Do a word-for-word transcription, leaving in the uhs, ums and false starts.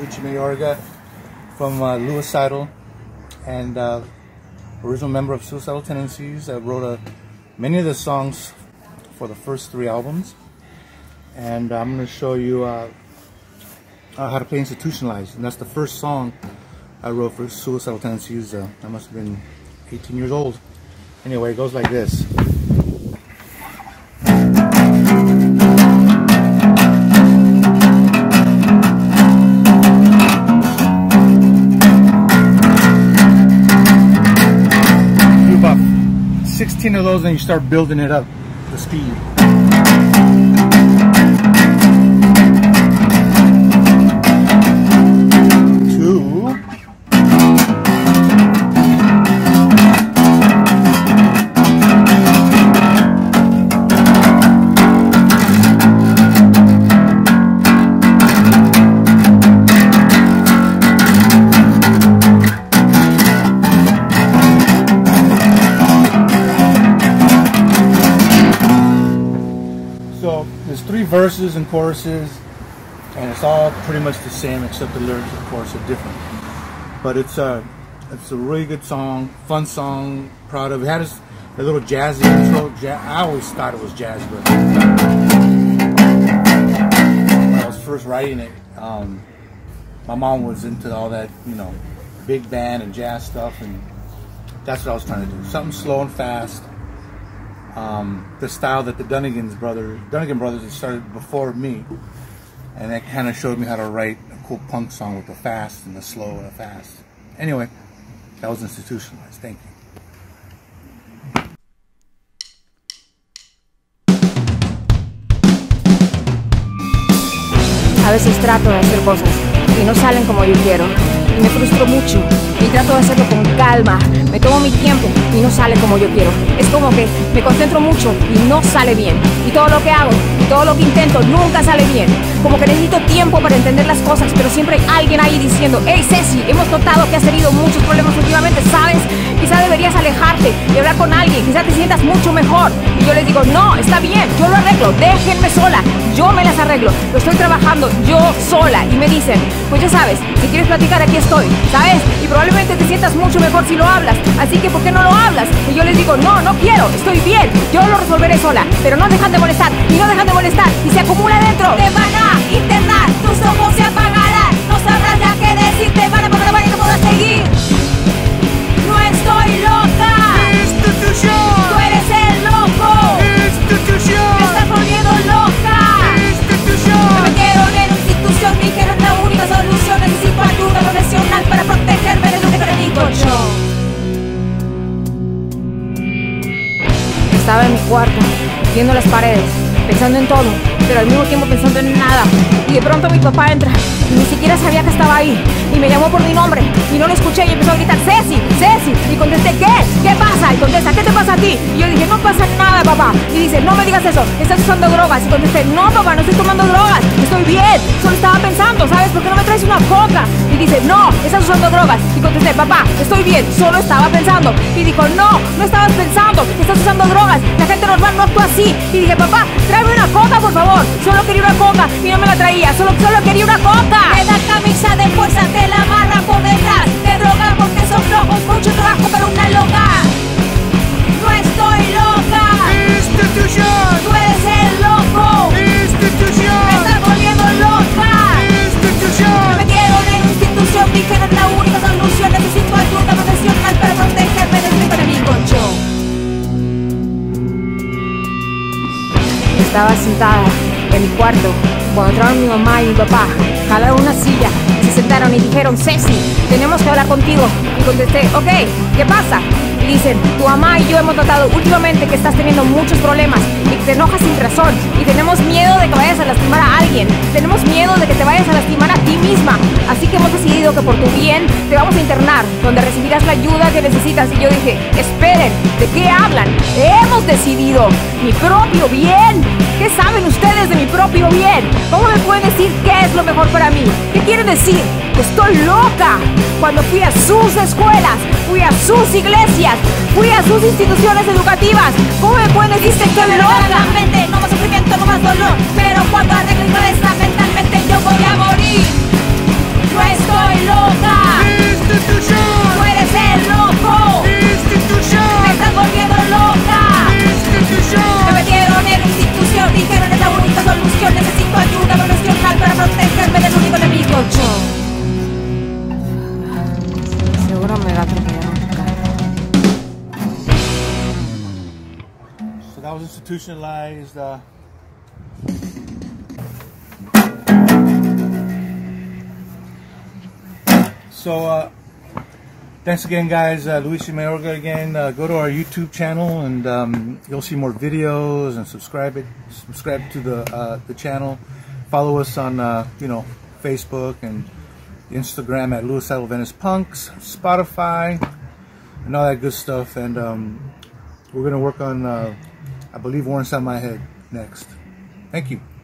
Richie Mayorga from uh, Lewisidal, and uh, original member of Suicidal Tendencies. I wrote uh, many of the songs for the first three albums, and I'm going to show you uh, uh, how to play Institutionalized, and that's the first song I wrote for Suicidal Tendencies. Uh, I must have been eighteen years old. Anyway, it goes like this. sixteen of those, and you start building it up, the speed. Two. So there's three verses and choruses, and it's all pretty much the same, except the lyrics, of course, are different. But it's a it's a really good song, fun song. Proud of it. It had a, a little jazzy intro. Ja I always thought it was jazz, but when I was first writing it, um, my mom was into all that, you know, big band and jazz stuff, and that's what I was trying to do. Something slow and fast. Um, the style that the Dunnigan's brother, Dunnigan brothers had started before me, and that kind of showed me how to write a cool punk song with the fast and the slow and the fast. Anyway, that was Institutionalized. Thank you. A veces trato de hacer cosas y no salen como yo quiero, y me frustro mucho, y trato de hacerlo con calma, me tomo mi tiempo y no sale como yo quiero. Es como que me concentro mucho y no sale bien, y todo lo que hago, y todo lo que intento nunca sale bien. Como que necesito tiempo para entender las cosas, pero siempre hay alguien ahí diciendo: hey Ceci, hemos notado que has tenido muchos problemas últimamente, ¿sabes? Quizá deberías alejarte y hablar con alguien, quizá te sientas mucho mejor. Y yo les digo: no, está bien, yo lo arreglo, déjenme sola, yo me las arreglo, lo estoy trabajando yo sola. Y me dicen: pues ya sabes, si quieres platicar aquí estoy, ¿sabes? Y probablemente te sientas mucho mejor si lo hablas, así que ¿por qué no lo hablas? Y yo les digo: no, no quiero, estoy bien, yo lo resolveré sola. Pero no dejan de molestar, y no dejan de molestar, y se acumula dentro. Te van a internar, tus ojos se apagarán, no sabrás ya qué decir, te van a poner para que no puedas seguir. No estoy loca, Institución. Tú eres el loco, Institución. Me estás volviendo loca, Institución. Me metieron en una institución, dijeron la única solución, necesito ayuda profesional para protegerme de lo que predico yo. Estaba en mi cuarto, viendo las paredes, pensando en todo, pero al mismo tiempo pensando en nada. Y de pronto mi papá entra, y ni siquiera sabía que estaba ahí, y me llamó por mi nombre, y no lo escuché, y empezó a gritar: Ceci, Ceci, y contesté: ¿qué? ¿Qué pasa? Y contesta: ¿qué te pasa a ti? Y yo dije: no pasa nada, papá. Y dice: no me digas eso, estás usando drogas. Y contesté: no, papá, no estoy tomando drogas, estoy bien, solo estaba pensando, ¿sabes? ¿Por qué no me traes una coca? Y dice: no, estás usando drogas. Y contesté: papá, estoy bien, solo estaba pensando. Y dijo: no, no estabas pensando, estás usando drogas, la gente normal no actúa así. Y dije: papá, tráeme una coca, por favor. Solo quería una coca y no me la traía, solo, solo quería una coca. Te da camisa de fuerza, te la amarran por detrás, te drogan porque son flojos, mucho trabajo para una loca. No estoy loca, Institución. Tú eres el loco, Institución. Me estás volviendo loca, Institución. Me metieron en una institución, dijeron la única solución, necesito ayuda profesional para protegerme de este enemigo yo. Estaba sentada en mi cuarto cuando entraron mi mamá y mi papá, jalaron una silla, se sentaron y dijeron: Ceci, tenemos que hablar contigo. Y contesté: ok, ¿qué pasa? Y dicen: tu mamá y yo hemos notado últimamente que estás teniendo muchos problemas y que te enojas sin razón, y tenemos miedo de que vayas a lastimar a alguien, tenemos miedo de que te vayas a lastimar a ti misma, así que hemos decidido que por tu bien te vamos a internar, donde recibirás la ayuda que necesitas. Y yo dije: esperen, ¿de qué hablan? Hemos decidido mi propio bien. ¿Qué saben ustedes de mi propio bien? ¿Cómo me pueden decir qué es lo mejor para mí? ¿Qué quiere decir? Que estoy loca. Cuando fui a sus escuelas, fui a sus iglesias, fui a sus instituciones educativas, ¿cómo me pueden decir que estoy loca? La mente, no más sufrimiento, no más dolor, pero cuando arreglo mi cabeza mentalmente yo voy a morir. No that was institutionalized. Uh, so, uh, thanks again, guys. Uh, Luis Mayorga again. Uh, go to our YouTube channel, and um, you'll see more videos. And subscribe it. Subscribe to the uh, the channel. Follow us on uh, you know, Facebook and Instagram at Luis Venice Punks, Spotify, and all that good stuff. And um, we're gonna work on, uh, I believe, War Inside My Head next. Thank you.